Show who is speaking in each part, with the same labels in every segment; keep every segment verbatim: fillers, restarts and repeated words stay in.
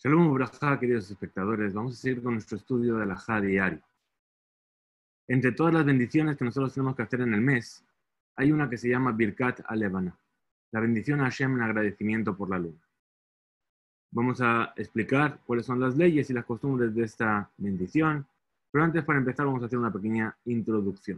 Speaker 1: Shalom Ubrajá, queridos espectadores. Vamos a seguir con nuestro estudio de la Alajá diario. Entre todas las bendiciones que nosotros tenemos que hacer en el mes, hay una que se llama Birkat Alevana, la bendición a Hashem en agradecimiento por la luna. Vamos a explicar cuáles son las leyes y las costumbres de esta bendición, pero antes, para empezar, vamos a hacer una pequeña introducción.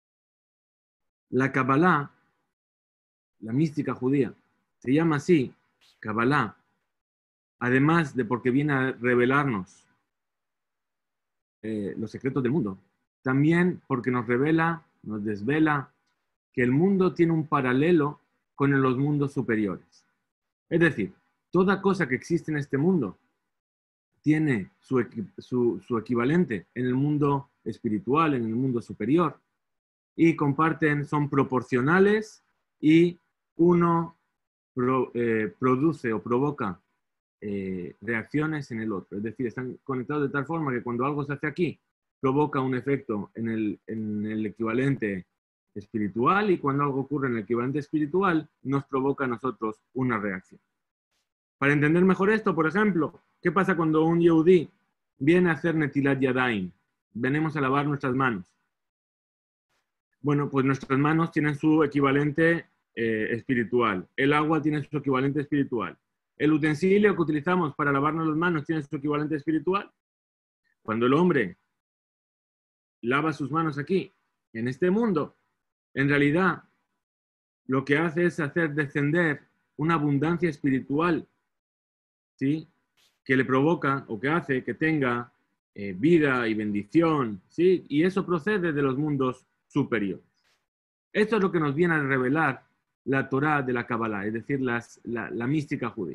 Speaker 1: La Kabbalah, la mística judía, se llama así, Kabbalah, además de porque viene a revelarnos eh, los secretos del mundo, también porque nos revela, nos desvela que el mundo tiene un paralelo con los mundos superiores. Es decir, toda cosa que existe en este mundo tiene su, su, su equivalente en el mundo espiritual, en el mundo superior, y comparten, son proporcionales y uno pro, eh, produce o provoca Eh, reacciones en el otro. Es decir, están conectados de tal forma que cuando algo se hace aquí, provoca un efecto en el, en el equivalente espiritual, y cuando algo ocurre en el equivalente espiritual, nos provoca a nosotros una reacción. Para entender mejor esto, por ejemplo, ¿qué pasa cuando un Yehudí viene a hacer Netilat Yadayim? Venimos a lavar nuestras manos. Bueno, pues nuestras manos tienen su equivalente eh, espiritual. El agua tiene su equivalente espiritual. El utensilio que utilizamos para lavarnos las manos tiene su equivalente espiritual. Cuando el hombre lava sus manos aquí, en este mundo, en realidad lo que hace es hacer descender una abundancia espiritual, ¿sí?, que le provoca o que hace que tenga eh, vida y bendición, ¿sí? Y eso procede de los mundos superiores. Esto es lo que nos viene a revelar la Torá de la Kabbalah, es decir, las, la, la mística judía.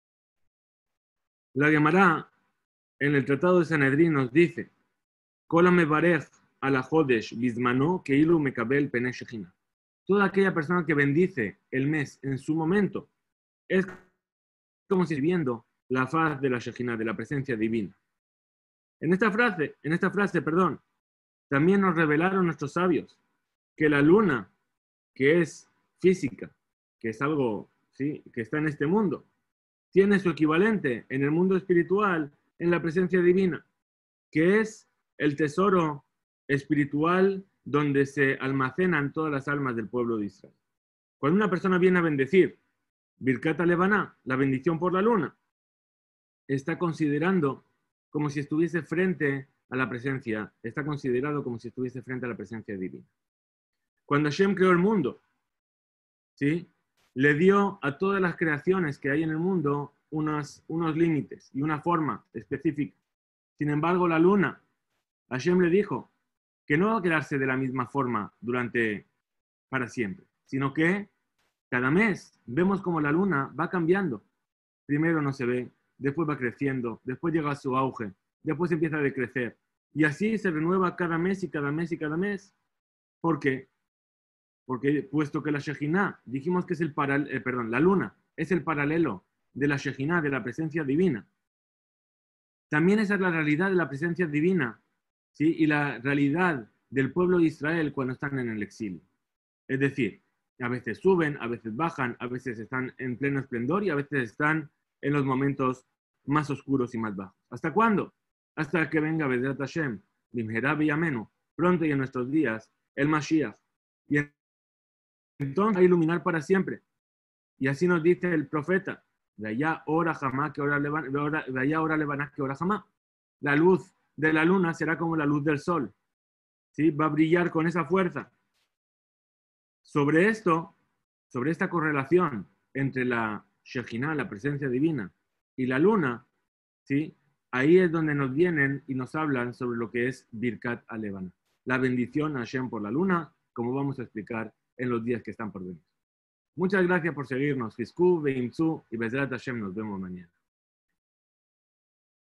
Speaker 1: La Gemara, en el Tratado de Sanedrín, nos dice: Kola mevarech ala Jodesh bismano keilu mekabel pene Shechina. Toda aquella persona que bendice el mes en su momento es como si viendo la faz de la Shechina, de la presencia divina. En esta frase, en esta frase, perdón, también nos revelaron nuestros sabios que la luna, que es física, que es algo, ¿sí?, que está en este mundo, tiene su equivalente en el mundo espiritual, en la presencia divina, que es el tesoro espiritual donde se almacenan todas las almas del pueblo de Israel. Cuando una persona viene a bendecir Birkat Alevana, la bendición por la luna, está considerando como si estuviese frente a la presencia, está considerado como si estuviese frente a la presencia divina. Cuando Hashem creó el mundo, ¿sí?, le dio a todas las creaciones que hay en el mundo unos, unos límites y una forma específica. Sin embargo, la luna, Hashem le dijo que no va a quedarse de la misma forma durante, para siempre, sino que cada mes vemos como la luna va cambiando. Primero no se ve, después va creciendo, después llega a su auge, después empieza a decrecer. Y así se renueva cada mes y cada mes y cada mes. ¿Por qué? Porque puesto que la Shejina, dijimos que es el paral, eh, perdón, la luna es el paralelo de la Shejina, de la presencia divina. También esa es la realidad de la presencia divina, ¿sí?, y la realidad del pueblo de Israel cuando están en el exilio. Es decir, a veces suben, a veces bajan, a veces están en pleno esplendor y a veces están en los momentos más oscuros y más bajos. ¿Hasta cuándo? Hasta que venga Bezrat Hashem, Bimherá B'Yameinu, pronto y en nuestros días, el Mashiach. Y entonces a iluminar para siempre. Y así nos dice el profeta: de allá ora jamás que ora levan, de allá ora levanás que ora jamás. La luz de la luna será como la luz del sol, ¿sí?, va a brillar con esa fuerza. Sobre esto, sobre esta correlación entre la Shejina, la presencia divina, y la luna, ¿sí?, ahí es donde nos vienen y nos hablan sobre lo que es Birkat Alevana, la bendición a Hashem por la luna, como vamos a explicar en los días que están por venir. Muchas gracias por seguirnos. Fisku, Beimtzu y Bezrat Hashem. Nos vemos mañana.